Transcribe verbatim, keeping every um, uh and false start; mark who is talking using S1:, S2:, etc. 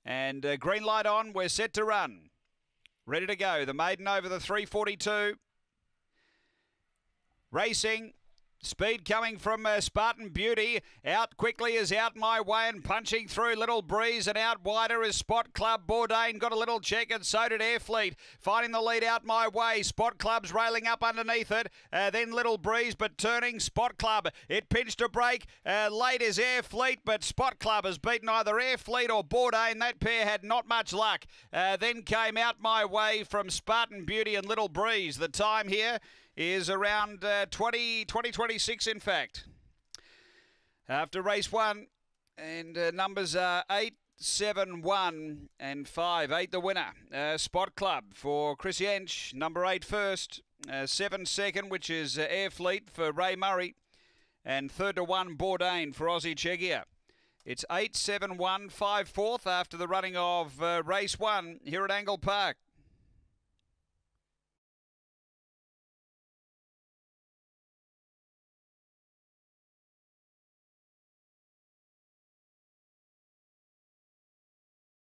S1: And uh, green light on, we're set to run. Ready to go. The maiden over the three forty-two. Racing. Speed coming from uh, Spartan Beauty. Out quickly is Out My Way and punching through Little Breeze, and out wider is Spot Club. Bourdain got a little check and so did Airfleet. Finding the lead Out My Way. Spot Club's railing up underneath it. Uh, then Little Breeze, but turning Spot Club. It pinched a break. Uh, late is Airfleet, but Spot Club has beaten either Airfleet or Bourdain. That pair had not much luck. Uh, then came Out My Way from Spartan Beauty and Little Breeze. The time here is around uh, twenty, twenty twenty-six, in fact. After race one, and uh, numbers are eight, seven, one, and five. Eight the winner. Uh, Spot Club for Chris Yench. Number eight first. Uh, seven second, which is uh, Airfleet for Ray Murray. And third to one, Bourdain for Aussie Chegia. It's eight, seven, one, five fourth after the running of uh, race one here at Angle Park.